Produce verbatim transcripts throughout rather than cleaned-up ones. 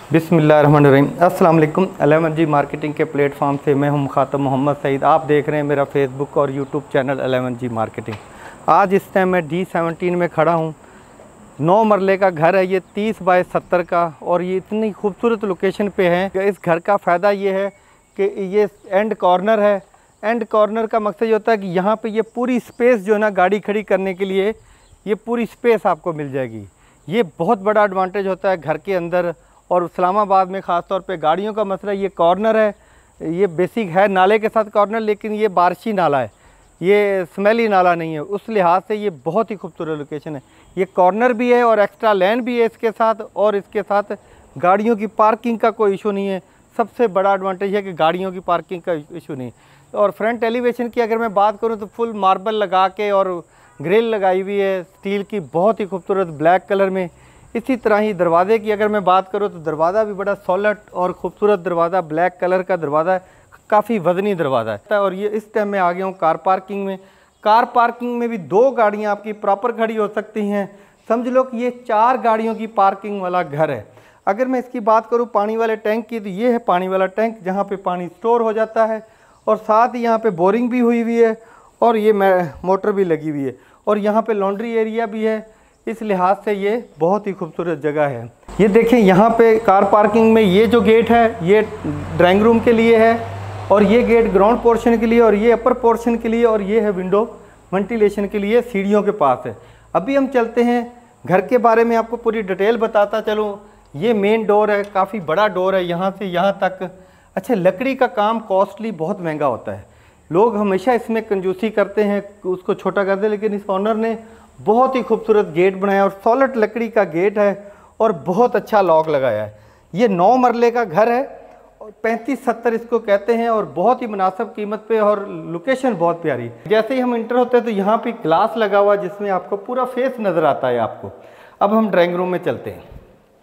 बिस्मिल्लाहिर्रहमानिर्रहीम। अस्सलाम वालेकुम। एलेवन जी मार्केटिंग के प्लेटफॉर्म से मैं हूं मुखातब मोहम्मद सईद। आप देख रहे हैं मेरा फेसबुक और YouTube channel eleven G marketing. आज इस टाइम मैं डी सेवनटीन में खड़ा हूं। नौ मरले का घर है ये, तीस बाय सत्तर का, और ये इतनी खूबसूरत लोकेशन पे है। इस घर का फ़ायदा ये है कि ये एंड कॉर्नर है। एंड कॉर्नर का मकसद ये होता है कि यहाँ पे ये पूरी स्पेस जो है ना गाड़ी खड़ी करने के लिए, ये पूरी स्पेस आपको मिल जाएगी। ये बहुत बड़ा एडवांटेज होता है घर के अंदर। और इस्लामाबाद में ख़ास तौर पे गाड़ियों का मसला, ये कॉर्नर है, ये बेसिक है नाले के साथ कॉर्नर, लेकिन ये बारिशी नाला है, ये स्मेली नाला नहीं है। उस लिहाज से ये बहुत ही खूबसूरत लोकेशन है। ये कॉर्नर भी है और एक्स्ट्रा लैन भी है इसके साथ, और इसके साथ गाड़ियों की पार्किंग का कोई इशू नहीं है। सबसे बड़ा एडवांटेज है कि गाड़ियों की पार्किंग का इशू नहीं। और फ्रंट एलिवेशन की अगर मैं बात करूँ तो फुल मार्बल लगा के और ग्रिल लगाई हुई है स्टील की, बहुत ही खूबसूरत ब्लैक कलर में। इसी तरह ही दरवाज़े की अगर मैं बात करूँ तो दरवाज़ा भी बड़ा सॉलिड और ख़ूबसूरत दरवाज़ा, ब्लैक कलर का दरवाज़ा है, काफ़ी वज़नी दरवाज़ा है। और ये इस टाइम में आ गया हूँ कार पार्किंग में। कार पार्किंग में भी दो गाड़ियाँ आपकी प्रॉपर खड़ी हो सकती हैं। समझ लो कि ये चार गाड़ियों की पार्किंग वाला घर है। अगर मैं इसकी बात करूँ पानी वाले टैंक की, तो ये है पानी वाला टैंक जहाँ पर पानी स्टोर हो जाता है, और साथ ही यहाँ पर बोरिंग भी हुई हुई है, और ये मोटर भी लगी हुई है, और यहाँ पर लॉन्ड्री एरिया भी है। इस लिहाज से ये बहुत ही खूबसूरत जगह है। ये देखें, यहाँ पे कार पार्किंग में ये जो गेट है ये ड्राइंग रूम के लिए है, और ये गेट ग्राउंड पोर्शन के लिए, और ये अपर पोर्शन के लिए, और ये है विंडो वेंटिलेशन के लिए सीढ़ियों के पास है। अभी हम चलते हैं घर के बारे में, आपको पूरी डिटेल बताता चलूँ। ये मेन डोर है, काफ़ी बड़ा डोर है यहाँ से यहाँ तक। अच्छा, लकड़ी का काम कॉस्टली बहुत महंगा होता है, लोग हमेशा इसमें कंजूसी करते हैं, उसको छोटा कर दे, लेकिन इस ऑनर ने बहुत ही खूबसूरत गेट बनाया, और सॉलिड लकड़ी का गेट है, और बहुत अच्छा लॉक लगाया है। ये नौ मरले का घर है, और पैंतीस सत्तर इसको कहते हैं, और बहुत ही मुनासिब कीमत पे, और लोकेशन बहुत प्यारी है। जैसे ही हम इंटर होते हैं तो यहाँ पे ग्लास लगा हुआ है जिसमें आपको पूरा फेस नज़र आता है आपको। अब हम ड्राइंग रूम में चलते हैं।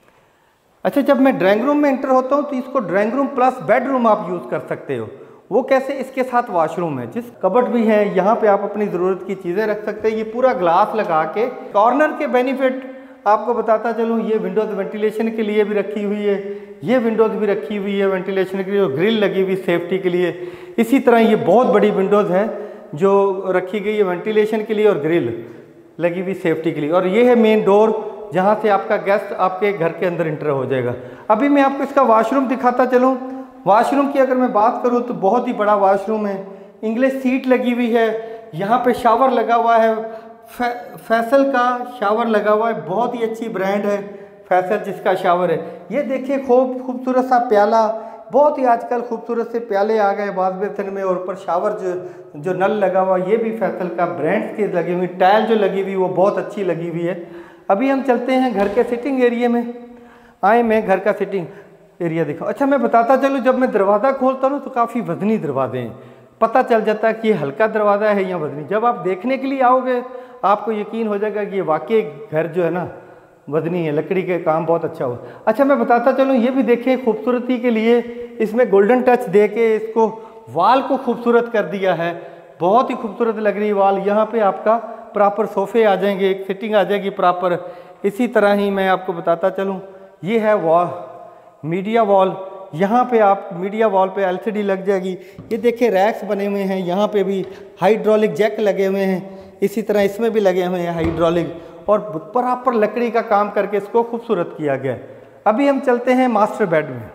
अच्छा, जब मैं ड्राइंग रूम में इंटर होता हूँ तो इसको ड्राइंग रूम प्लस बेडरूम आप यूज़ कर सकते हो। वो कैसे? इसके साथ वॉशरूम है, जिस कबर्ड भी है, यहाँ पे आप अपनी ज़रूरत की चीज़ें रख सकते हैं। ये पूरा ग्लास लगा के कॉर्नर के बेनिफिट आपको बताता चलूँ। ये विंडोज़ वेंटिलेशन के लिए भी रखी हुई है, ये विंडोज़ भी रखी हुई है वेंटिलेशन के लिए, और ग्रिल लगी हुई सेफ्टी के लिए। इसी तरह ये बहुत बड़ी विंडोज़ है जो रखी गई है वेंटिलेशन के लिए, और ग्रिल लगी हुई सेफ्टी के लिए। और ये है मेन डोर जहाँ से आपका गेस्ट आपके घर के अंदर इंटर हो जाएगा। अभी मैं आपको इसका वॉशरूम दिखाता चलूँ। वॉशरूम की अगर मैं बात करूं तो बहुत ही बड़ा वॉशरूम है, इंग्लिश सीट लगी हुई है, यहाँ पे शावर लगा हुआ है, फै, फैसल का शावर लगा हुआ है, बहुत ही अच्छी ब्रांड है फैसल जिसका शावर है। ये देखिए खूब खूबसूरत सा प्याला, बहुत ही आजकल खूबसूरत से प्याले आ गए बाथ बेसिन में, और ऊपर शावर जो जो नल लगा हुआ ये भी फैसल का ब्रांड की लगी हुई। टाइल जो लगी हुई वो बहुत अच्छी लगी हुई है। अभी हम चलते हैं घर के सिटिंग एरिया में। आए मैं घर का सिटिंग एरिया देखो। अच्छा, मैं बताता चलूँ, जब मैं दरवाज़ा खोलता हूँ तो काफ़ी वज़नी दरवाजे हैं, पता चल जाता है कि ये हल्का दरवाज़ा है या वज़नी। जब आप देखने के लिए आओगे आपको यकीन हो जाएगा कि ये वाकई घर जो है ना वज़नी है, लकड़ी के काम बहुत अच्छा हो। अच्छा, मैं बताता चलूँ, ये भी देखें खूबसूरती के लिए इसमें गोल्डन टच दे के इसको वाल को खूबसूरत कर दिया है, बहुत ही खूबसूरत लग रही है वाल। यहाँ पर आपका प्रॉपर सोफ़े आ जाएंगे, एक सिटिंग आ जाएगी प्रॉपर। इसी तरह ही मैं आपको बताता चलूँ, ये है वॉल मीडिया वॉल, यहाँ पे आप मीडिया वॉल पे एलसीडी लग जाएगी। ये देखिए रैक्स बने हुए हैं, यहाँ पे भी हाइड्रोलिक जैक लगे हुए हैं, इसी तरह इसमें भी लगे हुए हैं हाइड्रोलिक, और प्रॉपर लकड़ी का काम करके इसको खूबसूरत किया गया है। अभी हम चलते हैं मास्टर बेड में।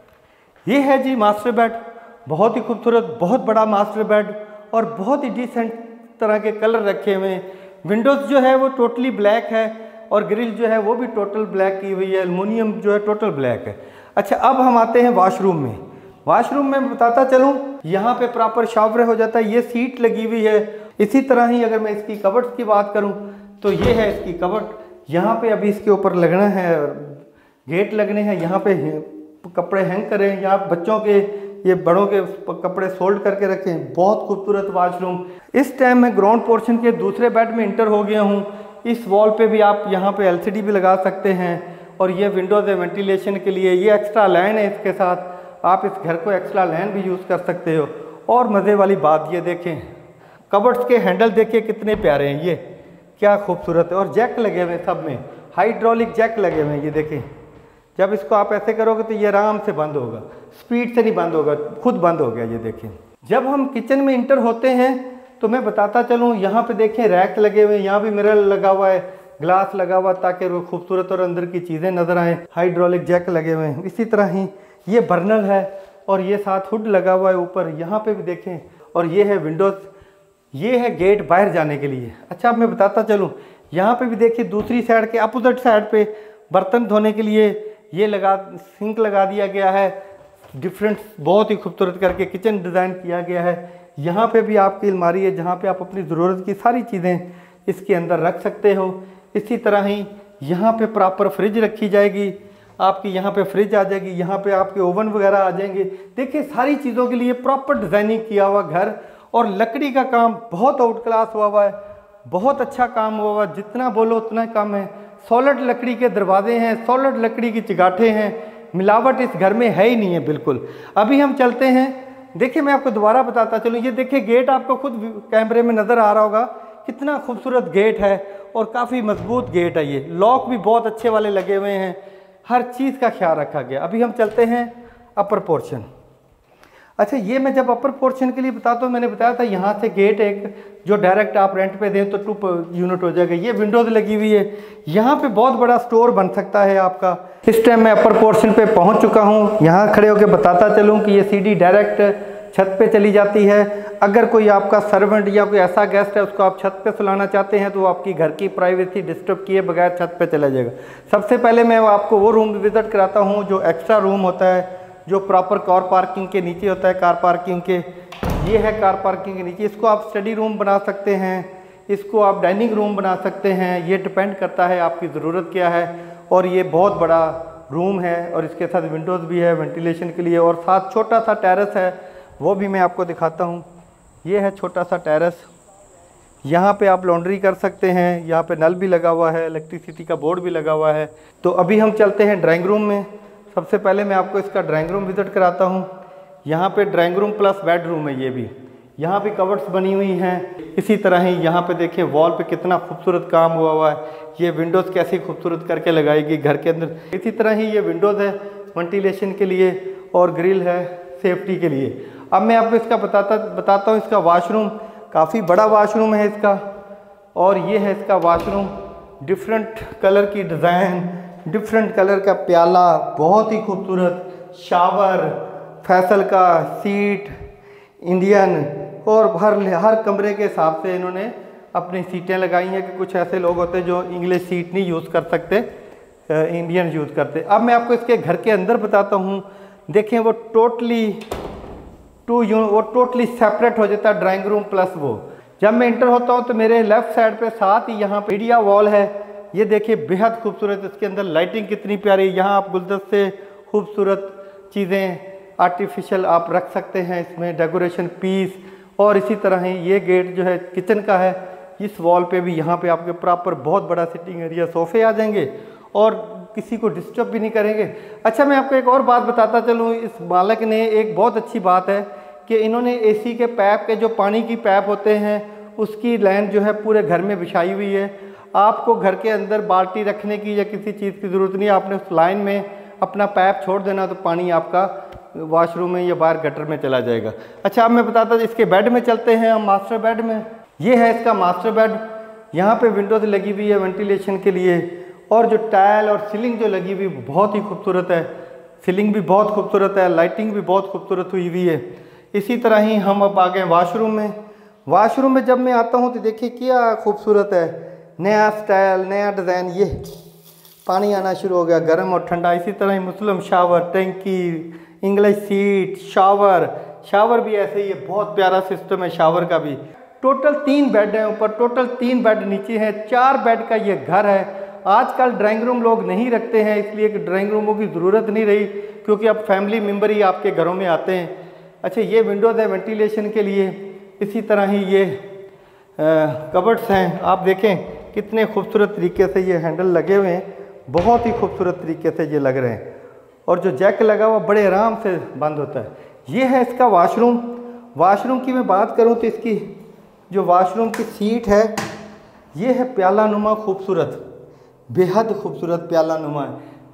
ये है जी मास्टर बेड, बहुत ही खूबसूरत, बहुत बड़ा मास्टर बेड, और बहुत ही डिसेंट तरह के कलर रखे हुए हैं। विंडोज़ जो है वो टोटली ब्लैक है, और ग्रिल जो है वो भी टोटल ब्लैक की हुई है, एल्युमिनियम जो है टोटल ब्लैक है। अच्छा, अब हम आते हैं वॉशरूम में। वॉशरूम में बताता चलूँ, यहाँ पे प्रॉपर शावर हो जाता है, ये सीट लगी हुई है। इसी तरह ही अगर मैं इसकी कबर्ड की बात करूँ तो ये है इसकी कबर्ड, यहाँ पे अभी इसके ऊपर लगना है, गेट लगने हैं, यहाँ पे कपड़े हैंग करें, यहाँ बच्चों के ये बड़ों के कपड़े सोल्ड करके रखें। बहुत खूबसूरत वॉशरूम। इस टाइम मैं ग्राउंड पोर्शन के दूसरे बेड में इंटर हो गया हूँ। इस वॉल पे भी आप यहाँ पे एलसीडी भी लगा सकते हैं, और ये विंडोज़ है वेंटिलेशन के लिए। ये एक्स्ट्रा लाइन है इसके साथ, आप इस घर को एक्स्ट्रा लाइन भी यूज़ कर सकते हो। और मज़े वाली बात ये देखें, कबर्ड्स के हैंडल देखिए कितने प्यारे हैं, ये क्या खूबसूरत है। और जैक लगे हुए सब में, हाइड्रोलिक जैक लगे हुए हैं, ये देखें जब इसको आप ऐसे करोगे तो ये आराम से बंद होगा, स्पीड से नहीं बंद होगा, खुद बंद हो गया। ये देखें, जब हम किचन में इंटर होते हैं तो मैं बताता चलूँ, यहाँ पे देखें रैक लगे हुए हैं, यहाँ भी मिरर लगा हुआ है, ग्लास लगा हुआ ताकि वो खूबसूरत और अंदर की चीज़ें नज़र आएँ। हाइड्रोलिक जैक लगे हुए हैं। इसी तरह ही ये बर्नल है और ये साथ हुड लगा हुआ है ऊपर, यहाँ पे भी देखें। और ये है विंडोज़, ये है गेट बाहर जाने के लिए। अच्छा, अब मैं बताता चलूँ, यहाँ पे भी देखिए दूसरी साइड के अपोजिट साइड पे बर्तन धोने के लिए ये लगा सिंक लगा दिया गया है। डिफरेंट बहुत ही खूबसूरत करके किचन डिज़ाइन किया गया है। यहाँ पे भी आपकी अलमारी है जहाँ पे आप अपनी ज़रूरत की सारी चीज़ें इसके अंदर रख सकते हो। इसी तरह ही यहाँ पे प्रॉपर फ्रिज रखी जाएगी आपकी, यहाँ पे फ्रिज आ जाएगी, यहाँ पे आपके ओवन वगैरह आ जाएंगे। देखिए सारी चीज़ों के लिए प्रॉपर डिज़ाइनिंग किया हुआ घर, और लकड़ी का काम बहुत आउट क्लास हुआ हुआ है, बहुत अच्छा काम हुआ हुआ, जितना बोलो उतना कम है। सॉलिड लकड़ी के दरवाजे हैं, सॉलिड लकड़ी की चिगाटे हैं, मिलावट इस घर में है ही नहीं है बिल्कुल। अभी हम चलते हैं, देखिए मैं आपको दोबारा बताता चलूँ, ये देखिए गेट आपको खुद कैमरे में नज़र आ रहा होगा, कितना खूबसूरत गेट है और काफ़ी मजबूत गेट है। ये लॉक भी बहुत अच्छे वाले लगे हुए हैं, हर चीज़ का ख्याल रखा गया। अभी हम चलते हैं अपर पोर्शन। अच्छा, ये मैं जब अपर पोर्शन के लिए बताता हूँ, मैंने बताया था यहाँ से गेट एक जो डायरेक्ट आप रेंट पे दें तो टू यूनिट हो जाएगा। ये विंडोज़ लगी हुई है, यहाँ पे बहुत बड़ा स्टोर बन सकता है आपका। इस टाइम मैं अपर पोर्शन पे पहुँच चुका हूँ। यहाँ खड़े होकर बताता चलूँ कि ये सीढ़ी डायरेक्ट छत पे चली जाती है। अगर कोई आपका सर्वेंट या कोई ऐसा गेस्ट है उसको आप छत पे सुलाना चाहते हैं तो वो आपकी घर की प्राइवेसी डिस्टर्ब किए बगैर छत पे चला जाएगा। सबसे पहले मैं आपको वो रूम विज़िट कराता हूँ जो एक्स्ट्रा रूम होता है, जो प्रॉपर कार पार्किंग के नीचे होता है, कार पार्किंग के। ये है कार पार्किंग के नीचे, इसको आप स्टडी रूम बना सकते हैं, इसको आप डाइनिंग रूम बना सकते हैं, ये डिपेंड करता है आपकी ज़रूरत क्या है। और ये बहुत बड़ा रूम है और इसके साथ विंडोज़ भी है वेंटिलेशन के लिए, और साथ छोटा सा टेरेस है, वो भी मैं आपको दिखाता हूँ। ये है छोटा सा टेरेस, यहाँ पे आप लॉन्ड्री कर सकते हैं, यहाँ पे नल भी लगा हुआ है, इलेक्ट्रिसिटी का बोर्ड भी लगा हुआ है। तो अभी हम चलते हैं ड्राइंग रूम में। सबसे पहले मैं आपको इसका ड्राइंग रूम विज़िट कराता हूँ। यहाँ पे ड्राइंग रूम प्लस बेडरूम है ये भी, यहाँ भी कवर्ड्स बनी हुई हैं। इसी तरह ही यहाँ पे देखिए वॉल पे कितना खूबसूरत काम हुआ हुआ है, ये विंडोज़ कैसी खूबसूरत करके लगाएगी घर के अंदर। इसी तरह ही ये विंडोज़ है वेंटिलेशन के लिए और ग्रिल है सेफ्टी के लिए। अब मैं आपको इसका बताता बताता हूँ इसका वाशरूम, काफ़ी बड़ा वाशरूम है इसका, और ये है इसका वाशरूम। डिफरेंट कलर की डिज़ाइन, डिफरेंट कलर का प्याला, बहुत ही खूबसूरत शावर, फैसल का सीट इंडियन, और हर हर कमरे के हिसाब से इन्होंने अपनी सीटें लगाई हैं कि कुछ ऐसे लोग होते हैं जो इंग्लिश सीट नहीं यूज़ कर सकते, इंडियन यूज़ करते। अब मैं आपको इसके घर के अंदर बताता हूँ। देखें वो टोटली टू यू वो टोटली सेपरेट हो जाता है ड्राइंग रूम प्लस वो। जब मैं इंटर होता हूँ तो मेरे लेफ़्ट साइड पे साथ ही यहाँ पे मीडिया वॉल है, ये देखिए बेहद खूबसूरत, इसके अंदर लाइटिंग कितनी प्यारी। यहाँ आप गुलदस्ते खूबसूरत चीज़ें आर्टिफिशियल आप रख सकते हैं इसमें, डेकोरेशन पीस। और इसी तरह ही ये गेट जो है किचन का है, इस वॉल पे भी यहाँ पे आपके प्रॉपर बहुत बड़ा सिटिंग एरिया, सोफ़े आ जाएंगे और किसी को डिस्टर्ब भी नहीं करेंगे। अच्छा, मैं आपको एक और बात बताता चलूँ, इस मालिक ने एक बहुत अच्छी बात है कि इन्होंने एसी के पाइप के जो पानी की पाइप होते हैं उसकी लाइन जो है पूरे घर में बिछाई हुई है। आपको घर के अंदर बाल्टी रखने की या किसी चीज़ की ज़रूरत नहीं है, आपने उस लाइन में अपना पाइप छोड़ देना तो पानी आपका वॉशरूम में या बाहर गटर में चला जाएगा। अच्छा, अब मैं बताता इसके बेड में चलते हैं हम, मास्टर बेड में। ये है इसका मास्टर बेड, यहाँ पे विंडोज़ लगी हुई है वेंटिलेशन के लिए, और जो टाइल और सीलिंग जो लगी हुई बहुत ही खूबसूरत है, सीलिंग भी बहुत खूबसूरत है, लाइटिंग भी बहुत खूबसूरत हुई हुई है। इसी तरह ही हम अब आ गए वाशरूम में। वाशरूम में जब मैं आता हूँ तो देखिए क्या खूबसूरत है, नया स्टाइल, नया डिज़ाइन। ये पानी आना शुरू हो गया गर्म और ठंडा। इसी तरह ही मुस्लिम शावर, टंकी, इंग्लिश सीट, शावर शावर भी ऐसे ही है, बहुत प्यारा सिस्टम है शावर का भी। टोटल तीन बेड हैं ऊपर, टोटल तीन बेड नीचे हैं, चार बेड का ये घर है। आजकल ड्राइंग रूम लोग नहीं रखते हैं, इसलिए कि ड्राइंग रूमों की ज़रूरत नहीं रही, क्योंकि अब फैमिली मेम्बर ही आपके घरों में आते हैं। अच्छा, ये विंडोज़ है वेंटिलेशन के लिए। इसी तरह ही ये कबर्ड्स हैं, आप देखें कितने खूबसूरत तरीके से ये हैंडल लगे हुए हैं, बहुत ही खूबसूरत तरीके से ये लग रहे हैं। और जो जैक लगा हुआ बड़े आराम से बंद होता है। ये है इसका वाशरूम। वाशरूम की मैं बात करूँ तो इसकी जो वाशरूम की सीट है ये है प्याला नुमा खूबसूरत, बेहद खूबसूरत प्याला नुमा है।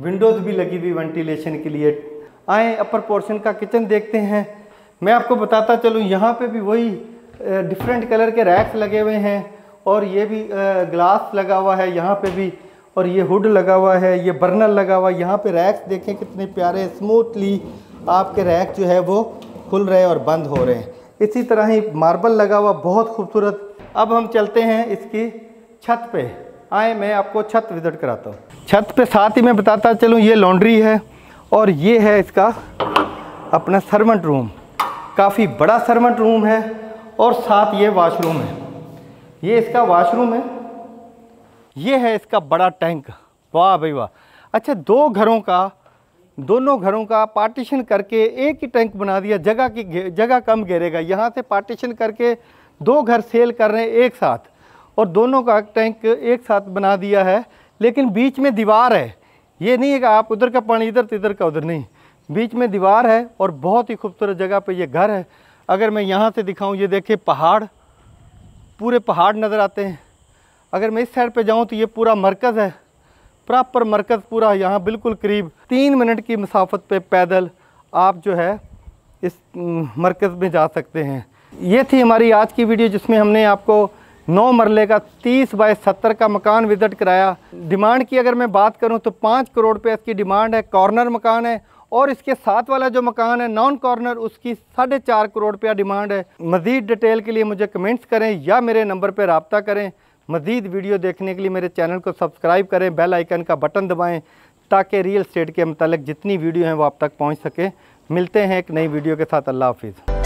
विंडोज़ भी लगी हुई वेंटिलेशन के लिए। आए अपर पोर्शन का किचन देखते हैं। मैं आपको बताता चलूँ, यहाँ पे भी वही डिफरेंट कलर के रैक्स लगे हुए हैं और ये भी ग्लास लगा हुआ है यहाँ पे भी, और ये हुड लगा हुआ है, ये बर्नर लगा हुआ है। यहाँ पे रैक्स देखें कितने प्यारे, स्मूथली आपके रैक जो है वो खुल रहे और बंद हो रहे हैं। इसी तरह ही मार्बल लगा हुआ, बहुत खूबसूरत। अब हम चलते हैं इसकी छत पे। आए मैं आपको छत विजिट कराता हूँ। छत पे साथ ही मैं बताता चलूँ, ये लॉन्ड्री है और ये है इसका अपना सर्वेंट रूम। काफ़ी बड़ा सर्वेंट रूम है और साथ ये वॉशरूम है। ये इसका वॉशरूम है, ये है इसका बड़ा टैंक। वाह भाई वाह। अच्छा, दो घरों का दोनों घरों का पार्टीशन करके एक ही टैंक बना दिया। जगह की जगह कम घेरेगा। यहाँ से पार्टीशन करके दो घर सेल कर रहे हैं एक साथ, और दोनों का टैंक एक साथ बना दिया है। लेकिन बीच में दीवार है, ये नहीं है कि आप उधर का पानी इधर तो इधर का उधर, नहीं, बीच में दीवार है और बहुत ही खूबसूरत जगह पे ये घर है। अगर मैं यहाँ से दिखाऊँ, ये देखिए पहाड़, पूरे पहाड़ नज़र आते हैं। अगर मैं इस साइड पे जाऊँ तो ये पूरा मरकज़ है, प्रॉपर मरकज़ पूरा यहाँ बिल्कुल करीब तीन मिनट की मसाफत पे पैदल आप जो है इस मरकज़ में जा सकते हैं। ये थी हमारी आज की वीडियो, जिसमें हमने आपको नौ मरले का तीस बाई सत्तर का मकान विजिट कराया। डिमांड की अगर मैं बात करूं तो पाँच करोड़ रुपये इसकी डिमांड है। कॉर्नर मकान है, और इसके साथ वाला जो मकान है नॉन कॉर्नर, उसकी साढ़े चार करोड़ रुपया डिमांड है। मज़ीद डिटेल के लिए मुझे कमेंट्स करें या मेरे नंबर पर रब्ता करें। मज़ीद वीडियो देखने के लिए मेरे चैनल को सब्सक्राइब करें, बेल आइकन का बटन दबाएं, ताकि रियल एस्टेट के मतलब जितनी वीडियो हैं वो आप तक पहुंच सके। मिलते हैं एक नई वीडियो के साथ। अल्लाह हाफिज़।